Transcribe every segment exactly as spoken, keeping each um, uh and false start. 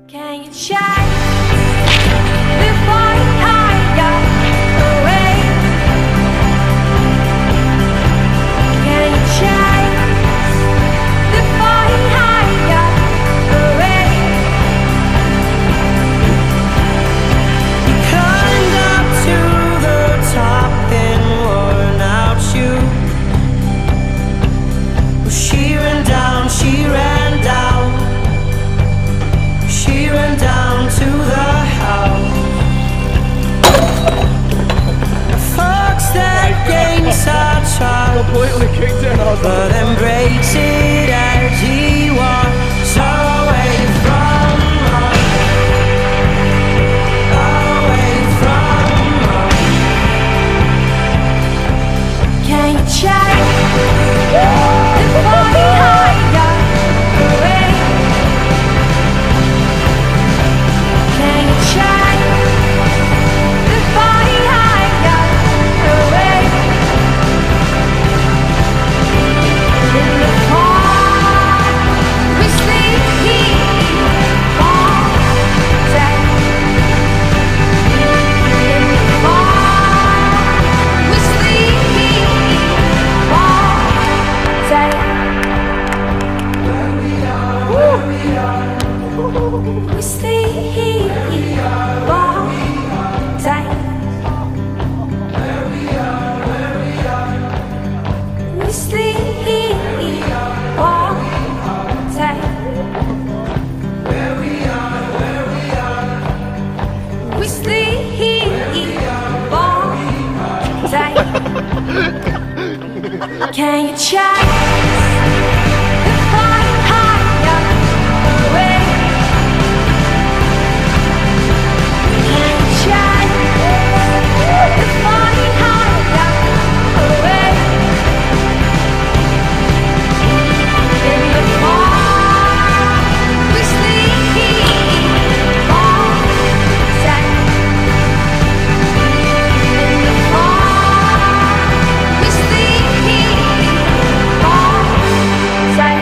Can you check before you hide away? Can you check before you hide away? You climbed up to the top in worn out shoes. Well, she ran down, she ran down. She ran down to the house. Folks that gains our child, Completely kicked in. I was but then breaks it as he walks away from us. Away from us. Can you check before you hide away? Can you check before you hide away? In the fall, we sleep all day. In the fall, we sleep all day. Where we are, where we are, we sleep all day. Where we are, where we are, we sleep all day. Where we are, where we are, we sleep all day. Can you check before you hide away? Can you check before you hide away? In the fall, we sleep all day. In the fall, we sleep all day.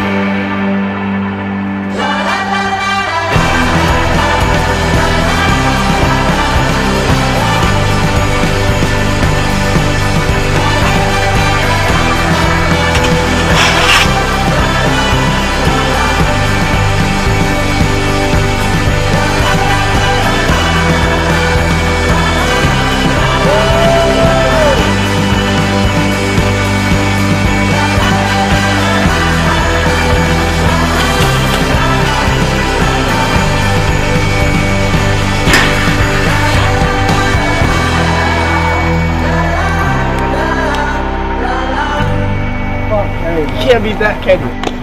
You can't beat that, can you?